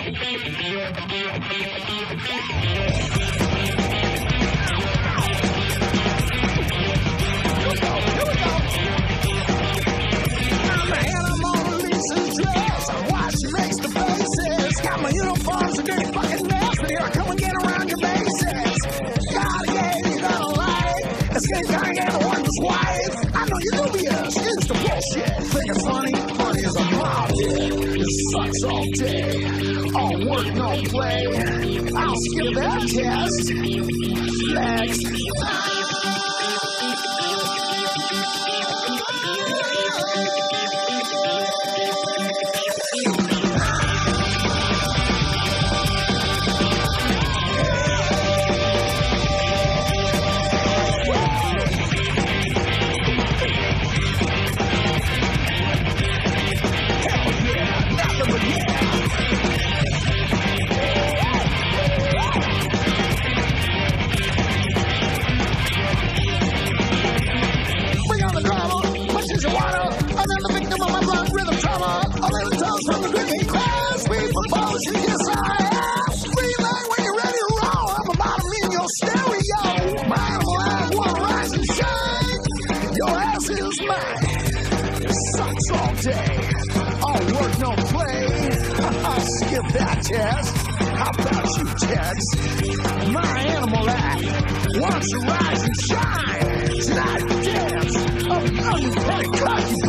Uniforms are dirty fucking mess, but here I come and get around your bases. Gotta get you gonna like. Escape gotta get a wondrous wife. I know you're dubious, it's the bullshit. Think it's funny? Funny as a mob did. It sucks all day. All work, no play. I'll skip that test. Flex. All work, no play. I'll skip that test. How about you, Tex? My animal act wants to rise and shine. Tonight, dance of the unpretty cocky